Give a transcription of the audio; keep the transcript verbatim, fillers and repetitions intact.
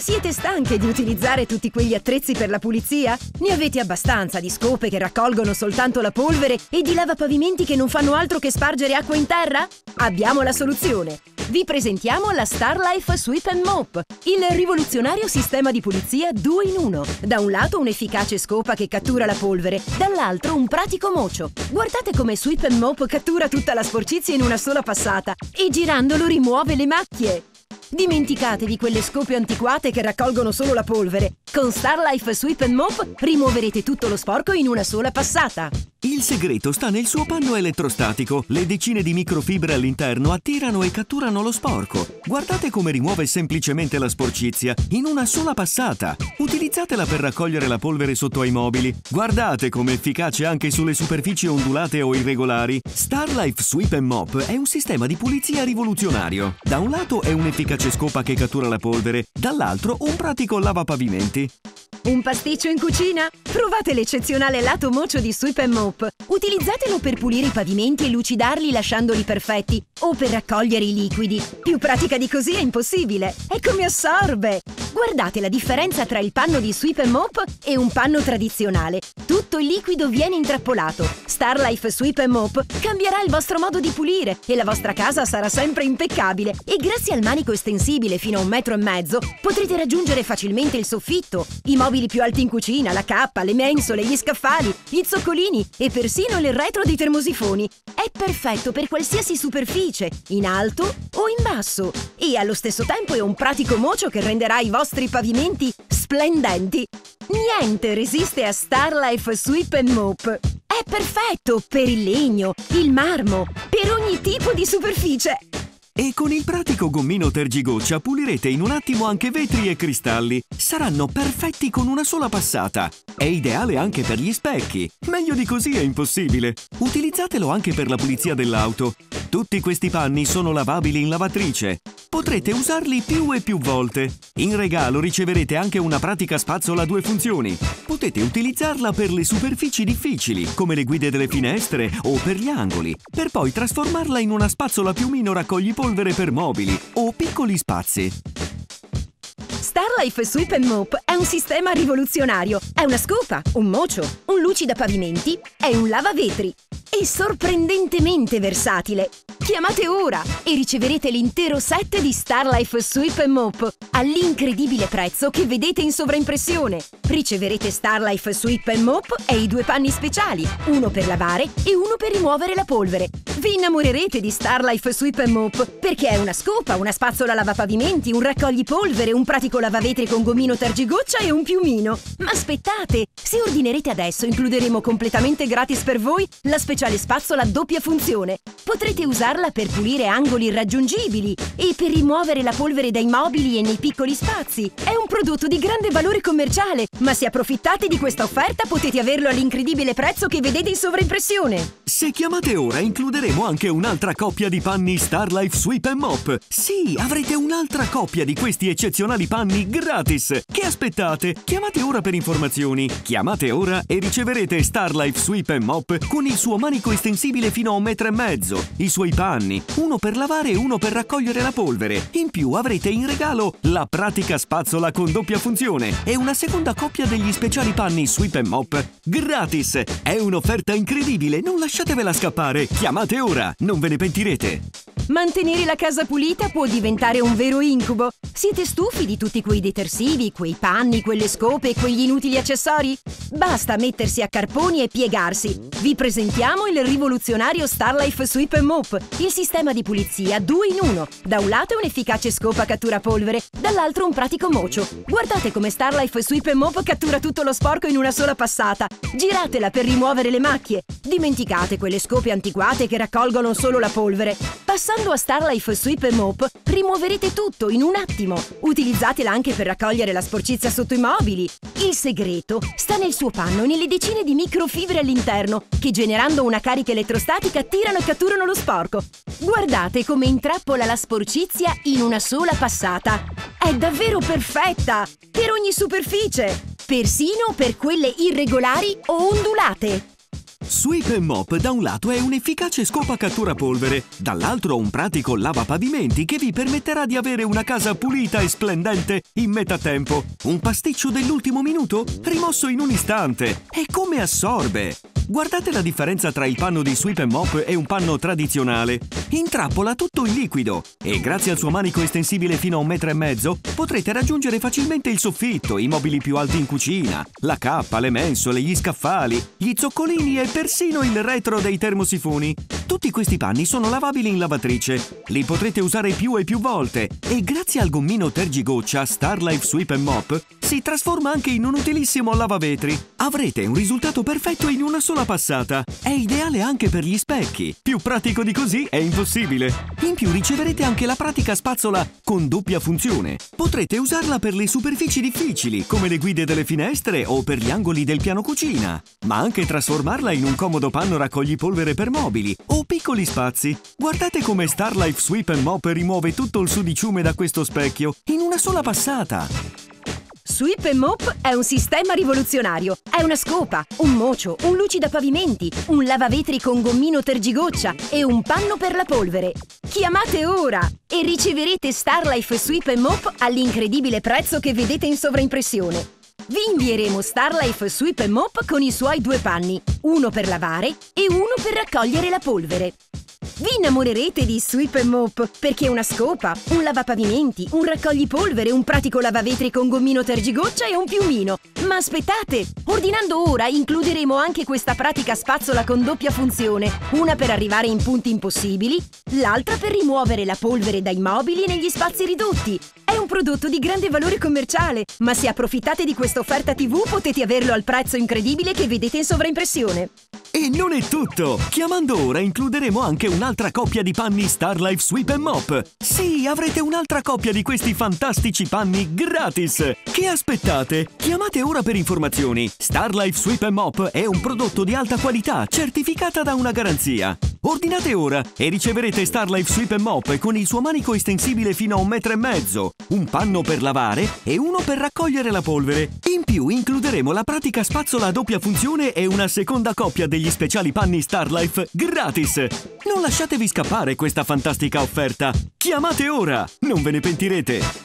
Siete stanche di utilizzare tutti quegli attrezzi per la pulizia? Ne avete abbastanza di scope che raccolgono soltanto la polvere e di lavapavimenti che non fanno altro che spargere acqua in terra? Abbiamo la soluzione! Vi presentiamo la Starlife Sweep and Mop, il rivoluzionario sistema di pulizia due in uno. Da un lato un'efficace scopa che cattura la polvere, dall'altro un pratico mocio. Guardate come Sweep and Mop cattura tutta la sporcizia in una sola passata e girandolo rimuove le macchie. Dimenticatevi quelle scope antiquate che raccolgono solo la polvere. Con Starlife Sweep and Mop rimuoverete tutto lo sporco in una sola passata. Il segreto sta nel suo panno elettrostatico. Le decine di microfibre all'interno attirano e catturano lo sporco. Guardate come rimuove semplicemente la sporcizia in una sola passata. Utilizzatela per raccogliere la polvere sotto ai mobili. Guardate come è efficace anche sulle superfici ondulate o irregolari. Starlife Sweep and Mop è un sistema di pulizia rivoluzionario. Da un lato è un'efficace scopa che cattura la polvere, dall'altro un pratico lavapavimenti. Un pasticcio in cucina? Provate l'eccezionale lato mocio di Sweep and Mop. Utilizzatelo per pulire i pavimenti e lucidarli lasciandoli perfetti, o per raccogliere i liquidi. Più pratica di così è impossibile. È come assorbe! Guardate la differenza tra il panno di Sweep and Mop e un panno tradizionale. Tutto il liquido viene intrappolato. Starlife Sweep and Mop cambierà il vostro modo di pulire e la vostra casa sarà sempre impeccabile. E grazie al manico estensibile fino a un metro e mezzo potrete raggiungere facilmente il soffitto, i mobili più alti in cucina, la cappa, le mensole, gli scaffali, gli zoccolini e persino il retro dei termosifoni. È perfetto per qualsiasi superficie, in alto o in basso. E allo stesso tempo è un pratico mocio che renderà i vostri pavimenti splendenti. Niente resiste a Starlife Sweep and Mop. È perfetto per il legno, il marmo, per ogni tipo di superficie. E con il pratico gommino tergigoccia pulirete in un attimo anche vetri e cristalli. Saranno perfetti con una sola passata. È ideale anche per gli specchi. Meglio di così è impossibile. Utilizzatelo anche per la pulizia dell'auto. Tutti questi panni sono lavabili in lavatrice. Potrete usarli più e più volte. In regalo riceverete anche una pratica spazzola a due funzioni. Potete utilizzarla per le superfici difficili, come le guide delle finestre o per gli angoli, per poi trasformarla in una spazzola piumino raccogli-polvere per mobili o piccoli spazi. Starlife Sweep and Mop è un sistema rivoluzionario. È una scopa, un mocio, un lucidapavimenti, è un lavavetri. E sorprendentemente versatile. Chiamate ora e riceverete l'intero set di Starlife Sweep and Mop all'incredibile prezzo che vedete in sovraimpressione. Riceverete Starlife Sweep and Mop e i due panni speciali, uno per lavare e uno per rimuovere la polvere. Vi innamorerete di Starlife Sweep and Mop perché è una scopa, una spazzola lavapavimenti, un raccogli-polvere, un pratico lavavetri con gommino tergigoccia e un piumino. Ma aspettate! Se ordinerete adesso includeremo completamente gratis per voi la speciale spazzola a doppia funzione. Potrete usarla per pulire angoli irraggiungibili e per rimuovere la polvere dai mobili e nei piccoli spazi. È un prodotto di grande valore commerciale, ma se approfittate di questa offerta potete averlo all'incredibile prezzo che vedete in sovraimpressione. Se chiamate ora includeremo anche un'altra coppia di panni Starlife Sweep and Mop. Sì, avrete un'altra coppia di questi eccezionali panni gratis. Che aspettate? Chiamate ora per informazioni. Chiamate ora e riceverete Starlife Sweep and Mop con il suo manico estensibile fino a un metro e mezzo, i suoi panni, uno per lavare e uno per raccogliere la polvere. In più avrete in regalo la pratica spazzola con doppia funzione e una seconda coppia degli speciali panni Sweep and Mop gratis. È un'offerta incredibile, non lasciatevela scappare. Chiamate ora, non ve ne pentirete. Mantenere la casa pulita può diventare un vero incubo. Siete stufi di tutti quei detersivi, quei panni, quelle scope e quegli inutili accessori? Basta mettersi a carponi e piegarsi. Vi presentiamo il rivoluzionario Starlife Sweep and Mop, il sistema di pulizia due in uno. Da un lato un'efficace scopa cattura polvere, dall'altro un pratico mocio. Guardate come Starlife Sweep and Mop cattura tutto lo sporco in una sola passata. Giratela per rimuovere le macchie. Dimenticate quelle scope antiquate che raccolgono solo la polvere. Passando a Starlife Sweep and Mop, rimuoverete tutto in un attimo. Utilizzatela anche per raccogliere la sporcizia sotto i mobili. Il segreto sta nel suo panno e nelle decine di microfibre all'interno, che generando una carica elettrostatica attirano e catturano lo sporco. Guardate come intrappola la sporcizia in una sola passata. È davvero perfetta! Per ogni superficie! Persino per quelle irregolari o ondulate. Sweep and Mop da un lato è un efficace scopa cattura polvere, dall'altro un pratico lavapavimenti che vi permetterà di avere una casa pulita e splendente in metà tempo. Un pasticcio dell'ultimo minuto rimosso in un istante. E come assorbe! Guardate la differenza tra il panno di Sweep and Mop e un panno tradizionale. Intrappola tutto il liquido e grazie al suo manico estensibile fino a un metro e mezzo potrete raggiungere facilmente il soffitto, i mobili più alti in cucina, la cappa, le mensole, gli scaffali, gli zoccolini e persino il retro dei termosifoni. Tutti questi panni sono lavabili in lavatrice. Li potrete usare più e più volte e grazie al gommino tergigoccia Starlife Sweep and Mop si trasforma anche in un utilissimo lavavetri. Avrete un risultato perfetto in una sola passata. È ideale anche per gli specchi. Più pratico di così è impossibile. In più riceverete anche la pratica spazzola con doppia funzione. Potrete usarla per le superfici difficili, come le guide delle finestre o per gli angoli del piano cucina, ma anche trasformarla in un comodo panno raccogli-polvere per mobili o piccoli spazi. Guardate come Starlife Sweep and Mop rimuove tutto il sudiciume da questo specchio in una sola passata. Sweep and Mop è un sistema rivoluzionario. È una scopa, un mocio, un lucidapavimenti, un lavavetri con gommino tergigoccia e un panno per la polvere. Chiamate ora e riceverete Starlife Sweep and Mop all'incredibile prezzo che vedete in sovraimpressione. Vi invieremo Starlife Sweep and Mop con i suoi due panni, uno per lavare e uno per raccogliere la polvere. Vi innamorerete di Sweep and Mop perché è una scopa, un lavapavimenti, un raccoglipolvere, un pratico lavavetri con gommino tergigoccia e un piumino. Ma aspettate! Ordinando ora includeremo anche questa pratica spazzola con doppia funzione, una per arrivare in punti impossibili, l'altra per rimuovere la polvere dai mobili negli spazi ridotti. È un prodotto di grande valore commerciale, ma se approfittate di questa offerta tivù potete averlo al prezzo incredibile che vedete in sovraimpressione. E non è tutto! Chiamando ora includeremo anche un'altra coppia di panni Starlife Sweep and Mop. Sì, avrete un'altra coppia di questi fantastici panni gratis! Che aspettate? Chiamate ora per informazioni. Starlife Sweep and Mop è un prodotto di alta qualità, certificata da una garanzia. Ordinate ora e riceverete Starlife Sweep and Mop con il suo manico estensibile fino a un metro e mezzo, un panno per lavare e uno per raccogliere la polvere. In più includeremo la pratica spazzola a doppia funzione e una seconda coppia degli speciali panni Starlife gratis. Non lasciatevi scappare questa fantastica offerta. Chiamate ora, non ve ne pentirete.